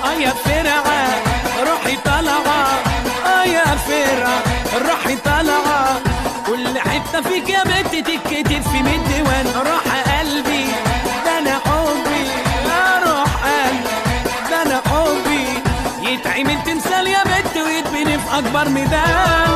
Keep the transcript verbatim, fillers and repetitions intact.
اه يا فرعة روحي طالعة، اه يا فرعة روحي طالعة. كل حتة فيك يا بنت تتكتب في ميت ديوان. روح قلبي ده انا حبي، يا روح قلبي ده انا حبي، يتعمل تمثال يا بنت ويتبني في اكبر ميدان.